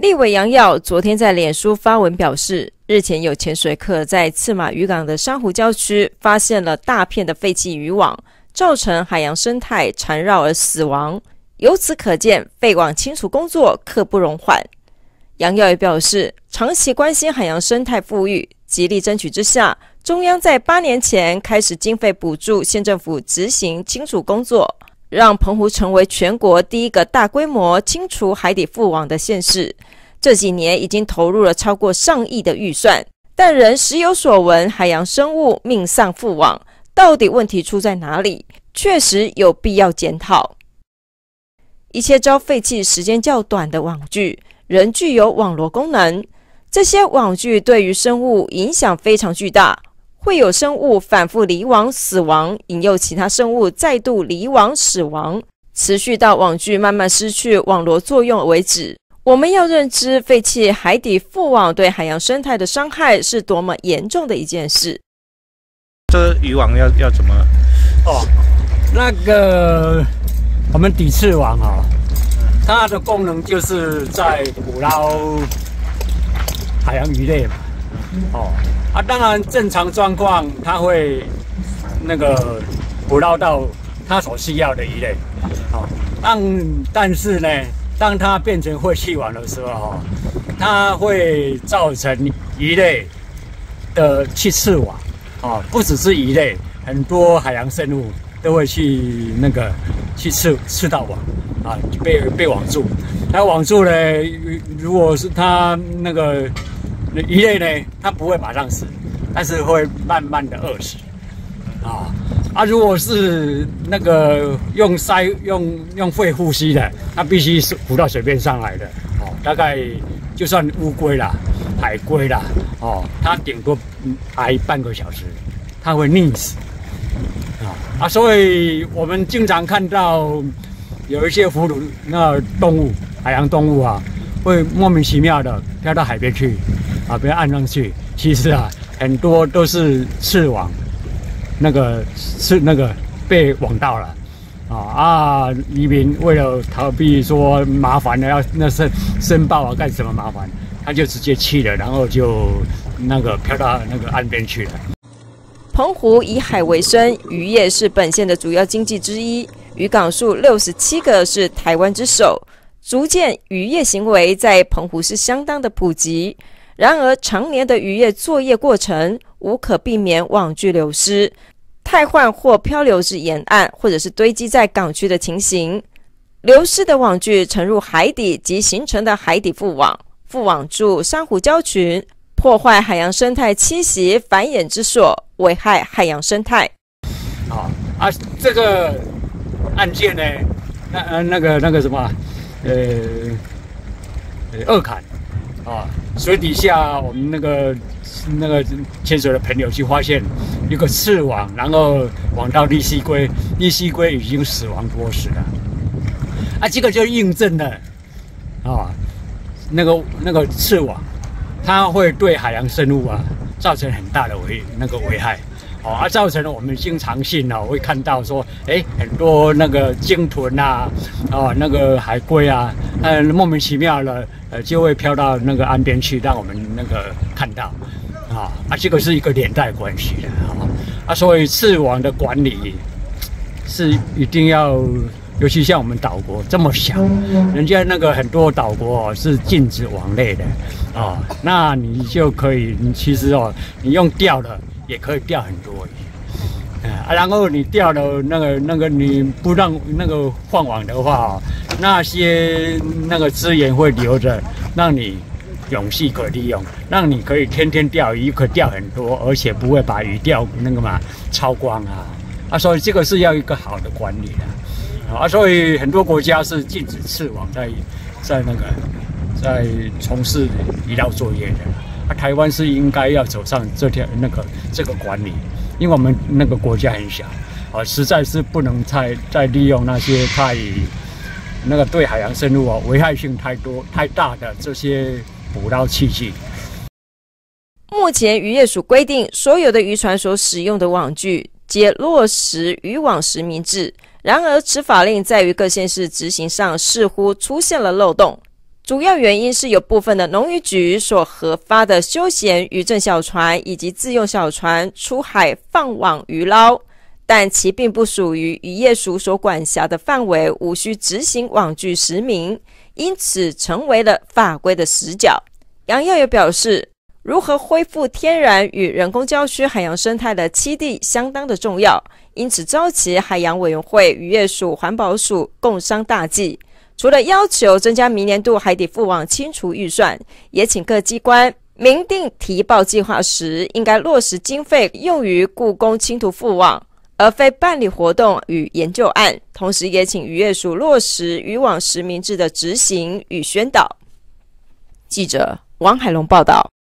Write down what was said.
立委杨耀昨天在脸书发文表示，日前有潜水客在赤马渔港的珊瑚礁区发现了大片的废弃渔网，造成海洋生态缠绕而死亡。由此可见，废网清除工作刻不容缓。杨耀也表示，长期关心海洋生态富裕，极力争取之下，中央在8年前开始经费补助县政府执行清除工作，让澎湖成为全国第一个大规模清除海底覆网的县市。这几年已经投入了超过上亿的预算，但仍时有所闻海洋生物命丧覆网，到底问题出在哪里？确实有必要检讨。一些遭废弃时间较短的网具仍具有网罗功能，这些网具对于生物影响非常巨大，会有生物反复离网死亡，引诱其他生物再度离网死亡，持续到网具慢慢失去网罗作用为止。我们要认知废弃海底覆网对海洋生态的伤害是多么严重的一件事。 这渔网要怎么？ 那个我们底刺网它的功能就是在捕捞海洋鱼类嘛。当然正常状况它会那个捕捞到它所需要的鱼类。但是呢，当它变成废弃网的时候，它会造成鱼类的去刺网，不只是鱼类，很多海洋生物都会去刺到网，被网住。那网住呢，如果是它那个鱼类呢，它不会马上死，但是会慢慢的饿死，如果是那个用肺呼吸的，它必须是浮到水面上来的，大概就算乌龟啦、海龟啦，它顶多挨半个小时，它会溺死，所以我们经常看到有一些哺乳动物、海洋动物会莫名其妙的飘到海边去，被岸上去，其实很多都是刺网。是被网到了，渔民为了逃避说麻烦的要申报干什么麻烦，他就直接去了，然后就飘到岸边去了。 澎湖以海为生，渔业是本县的主要经济之一，渔港数67个是台湾之首，足见渔业行为在澎湖是相当的普及。然而，常年的渔业作业过程无可避免网具流失、汰换或漂流至沿岸，或者是堆积在港区的情形。流失的网具沉入海底及形成的海底覆网，覆网住珊瑚礁群，破坏海洋生态栖息繁衍之所，危害海洋生态。 这个案件呢，那个什么，二坎。水底下我们那个潜水的朋友去发现一个刺网，然后网到利息龟，利息龟已经死亡多时了。这个就印证了那个刺网，它会对海洋生物造成很大的危害。造成了我们经常性会看到说，很多那个鲸豚那个海龟莫名其妙的就会飘到岸边去，让我们看到这个是一个连带关系的所以刺网的管理是一定要，尤其像我们岛国这么小，人家很多岛国是禁止网类的那你就可以，其实你用钓的也可以钓很多鱼，然后你钓了你不让换网的话，那些资源会留着，让你永续可利用，让你可以天天钓鱼，可以钓很多，而且不会把鱼钓超光所以这个是要一个好的管理的所以很多国家是禁止刺网在从事渔捞作业的。台湾是应该要走上这个管理，因为我们国家很小实在是不能再利用那些太对海洋生物危害性太大的这些捕捞器具。 目前渔业署规定，所有的渔船所使用的网具皆落实渔网实名制。然而，此法令在于各县市执行上似乎出现了漏洞。 主要原因是有部分的农渔局所核发的休闲渔政小船以及自用小船出海放网渔捞，但其并不属于渔业署所管辖的范围，无需执行网具实名，因此成为了法规的死角。杨耀也表示，如何恢复天然与人工礁区海洋生态的栖地相当的重要，因此召集海洋委员会、渔业署、环保署共商大计。除了要求增加明年度海底复网清除预算，也请各机关明定提报计划时，应该落实经费用于故宫清图复网，而非办理活动与研究案。同时也请渔业署落实渔网实名制的执行与宣导。记者王海龙报道。